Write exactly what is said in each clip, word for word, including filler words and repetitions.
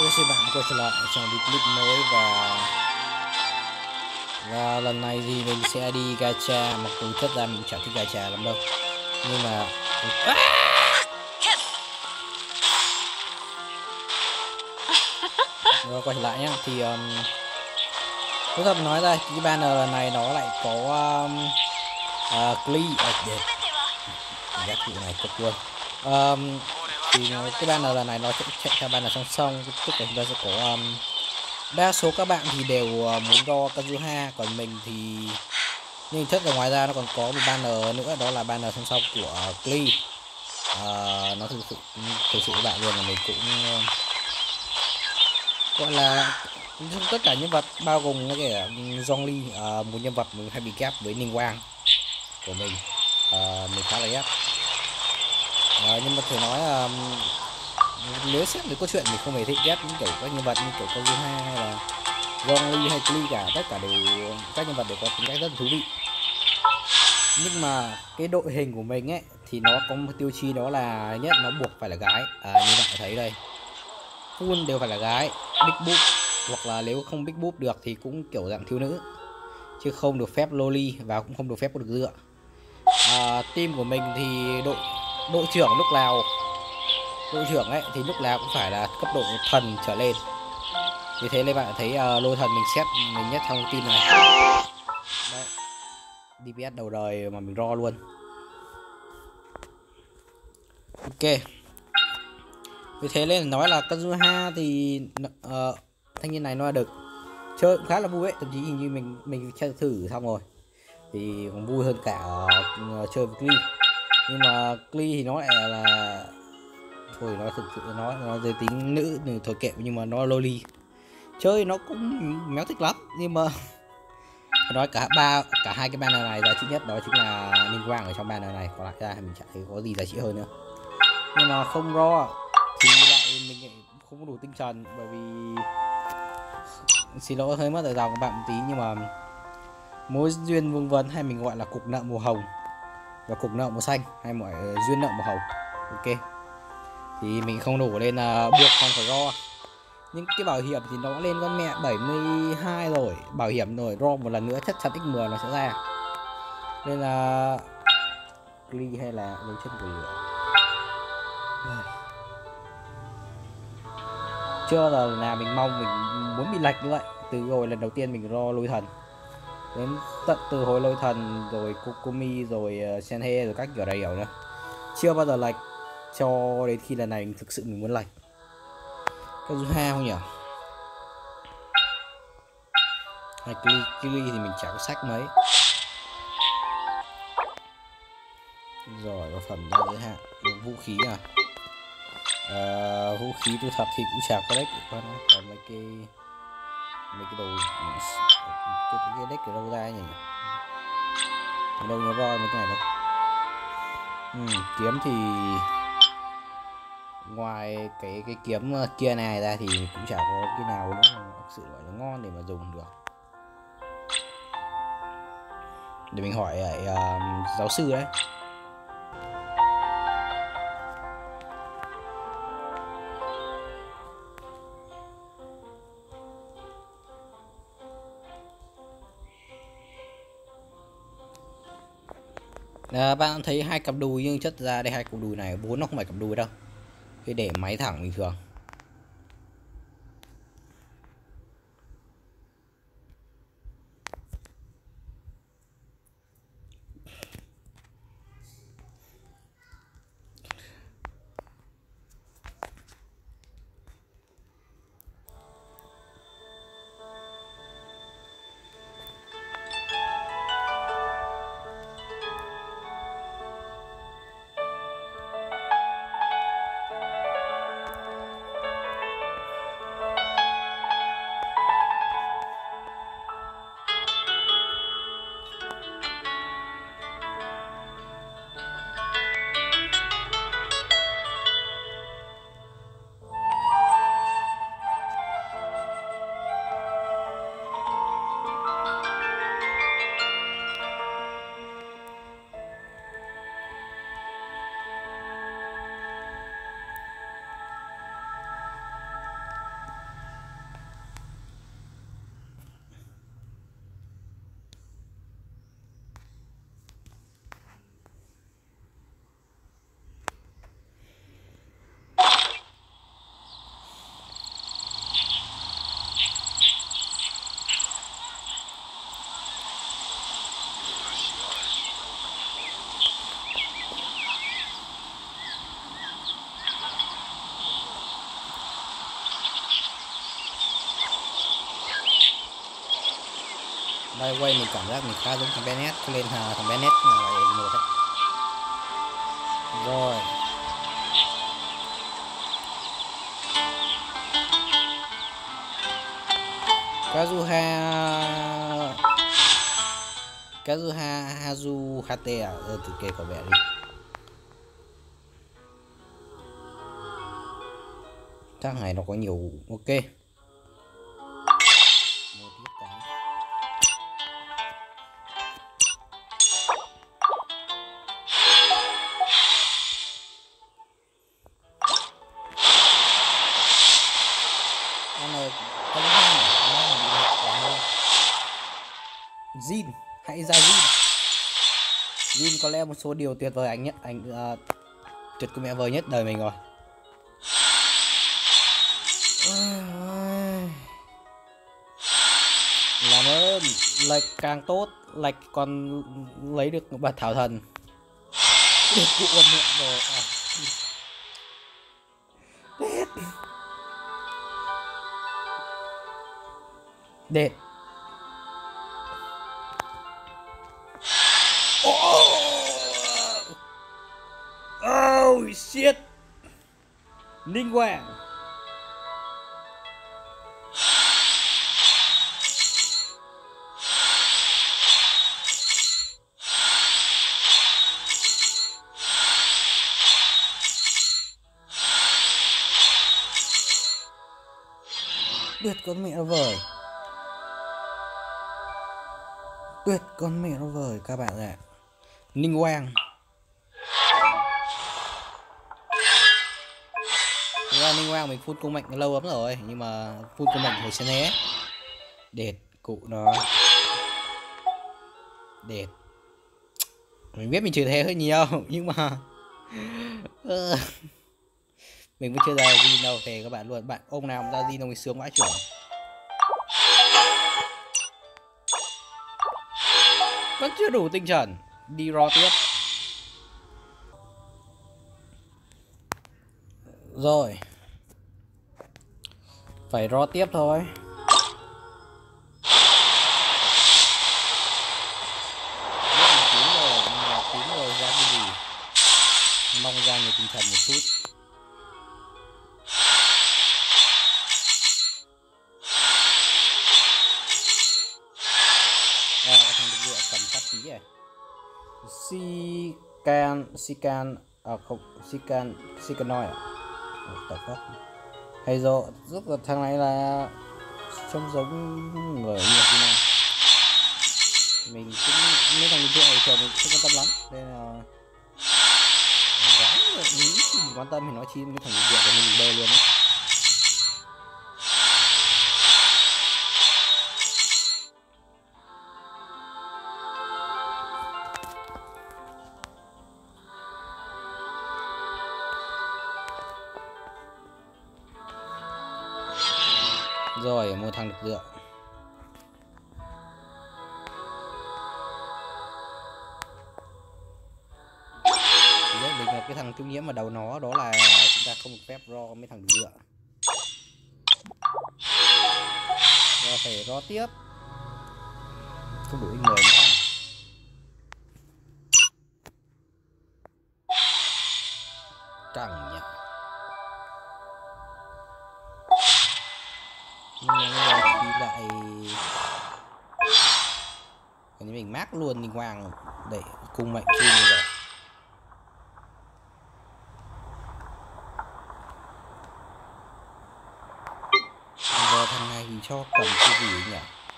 Tôi xin bạn quay trở lại trong video clip mới và và lần này thì mình sẽ đi gacha, mặc dù thật ra mình chẳng thích gacha lắm đâu, nhưng mà rồi quay trở lại nhá. Thì um, tôi thật nói ra cái banner này nó lại có um, uh, Glee à, giác vụ này cực luôn. Um, thì cái banner lần này nó sẽ chạy theo banner song song, tức là chúng ta sẽ có um, đa số các bạn thì đều uh, muốn do Kazuha, còn mình thì nhưng thật là ngoài ra nó còn có một banner nữa, đó là banner song song của uh, Glee. Uh, nó thực sự thực sự các bạn luôn là mình cũng uh, gọi là tất cả nhân vật bao gồm cái cả Zhongli, uh, một nhân vật mình hay bị ghép với Ninh Quang của mình, uh, mình khá là ghét. Uh, nhưng mà phải nói là um, nếu xét về câu chuyện mình không hề thích ghét những kiểu các nhân vật như kiểu Kazuha hay là Zhongli hay Glee cả, tất cả đều các nhân vật đều có tính cách rất là thú vị. Nhưng mà cái đội hình của mình ấy thì nó có một tiêu chí, đó là nhất nó buộc phải là gái. À, như bạn thấy đây, full đều phải là gái, big boob, hoặc là nếu không big boob được thì cũng kiểu dạng thiếu nữ, chứ không được phép loli và cũng không được phép được dựa. À, team của mình thì đội đội trưởng lúc nào đội trưởng ấy thì lúc nào cũng phải là cấp độ thần trở lên, vì thế nên bạn thấy uh, lôi thần mình xét mình nhất trong team này. Đấy, đê pê ét đầu đời mà mình ro luôn. Ok, vì thế nên nói là Kazuha thì uh, thanh niên này nó được chơi cũng khá là vui ấy, thậm chí hình như mình mình chơi thử xong rồi thì còn vui hơn cả uh, chơi với Glee. Nhưng mà Glee thì nó lại là thôi, nó thực sự nó nó giới tính nữ thì thôi kệ, nhưng mà nó loli, chơi nó cũng méo thích lắm. Nhưng mà nói cả ba cả hai cái banner này giá trị nhất đó chính là Ninh Quang ở trong banner này, còn lại ra mình chẳng thấy có gì giá trị hơn nữa. Nhưng mà không ro thì lại mình lại không có đủ tinh thần, bởi vì xin lỗi hơi mất thời gian của bạn một tí, nhưng mà mối duyên vương vấn, hay mình gọi là cục nợ màu hồng và cục nợ màu xanh, hay mọi duyên nợ màu hồng, ok, thì mình không đủ nên là buộc không phải ro. Nhưng cái bảo hiểm thì nó lên con mẹ bảy mươi hai rồi, bảo hiểm rồi, ro một lần nữa chắc chắn x mười nó sẽ ra, nên là Glee hay là dấu chân của lửa. Chưa bao giờ là mình mong mình muốn bị lệch như vậy. Từ rồi lần đầu tiên mình ro lôi thần đến tận từ hồi lôi thần rồi Kokomi rồi uh, Senhe rồi các kiểu đầy hiểu nữa, chưa bao giờ lệch cho đến khi lần này mình thực sự mình muốn lệch. Kazuha không nhỉ, hay Glee, Glee thì mình chả có sách mấy. Rồi có phẩm đa giới hạn, vũ khí à, à vũ khí thu thập thì cũng chả có đấy, còn còn mấy cái mấy cái đồ cái cái deck ở đâu ra nhỉ, đâu nhớ roi mấy cái này đâu. Ừ, kiếm thì ngoài cái cái kiếm kia này ra thì cũng chả có cái nào nữa thực sự gọi là ngon để mà dùng được. Để mình hỏi lại uh, giáo sư đấy. À, bạn thấy hai cặp đùi, nhưng chất ra đây hai cặp đùi này bốn nó không phải cặp đùi đâu, cái để máy thẳng bình thường. By the way, mình cảm giác mình khá giống thằng Bennett, cho nên là thằng Bennett là lại một đấy. Rồi. Kazuha Kazuha Hazu Hate à? Ờ, thử kể có vẻ đi. Thằng này nó có nhiều. Ok. Một tiếp cái. Con này con hai này Jin, hãy ra Jin. Jin có lẽ một số điều tuyệt vời anh nhất, anh uh, tuyệt mẹ vời nhất đời mình rồi. Làm ơn, lệch càng tốt, lệch còn lấy được bạch thảo thần. Được cụ con miệng rồi. À. Đệt. Oh, oh shit. Ninh Hoàng. Tuyệt con mẹ nó vời. Tuyệt con mẹ nó vời các bạn ạ. Ninh Hoàng. Thực ra Ninh Hoàng mình phun cung mệnh lâu lắm rồi, nhưng mà phun cung mệnh hồi sẽ né. Đệt cụ nó. Đệt. Mình biết mình chửi thế hơi nhiều, nhưng mà mình vẫn chưa ra Jin đâu, thề các bạn luôn. Bạn ông nào ra Jin đâu mình sướng vãi trưởng. Vẫn chưa đủ tinh thần. Đi ro tiếp. Rồi. Phải ro tiếp thôi. Tím rồi, nhưng mà tím rồi ra cái gì? Mong ra nhiều tinh thần một chút. À, có thằng được dựa cầm sát tí à. Sican, Sican, à không, Sican, Sicanoid à? Tập pháp. Hay rồi, giúp là thằng này là trông giống người như thế nào. Mình cũng mấy thằng được dựa này chờ mình không quan tâm lắm, nên là gái nghĩ mình quan tâm thì nói chi cái thằng được dựa của mình bơ luôn á. Rồi mua thằng được dựa. Đấy, mình là cái thằng tiêu nhiễm ở đầu nó, đó là chúng ta không được phép ro mấy thằng được dựa. Rồi phải ro tiếp. Không đủ x mười nữa. Cẳng nhỉ. Nhưng mà khi lại còn mình mát luôn Ninh Hoàng để cung mệnh phun rồi. Giờ thằng này thì cho cầm cái gì nhỉ?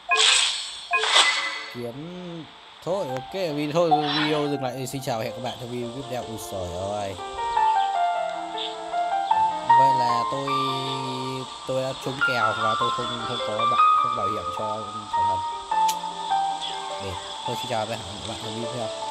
Kiếm thôi. Ok, vì thôi video dừng lại. Xin chào, hẹn các bạn trong video tiếp theo. Ui trời ơi, vậy là tôi tôi đã trúng kèo và tôi không không có bạn không bảo hiểm cho thằng thần. Để thôi xin chào các bạn trong video tiếp theo.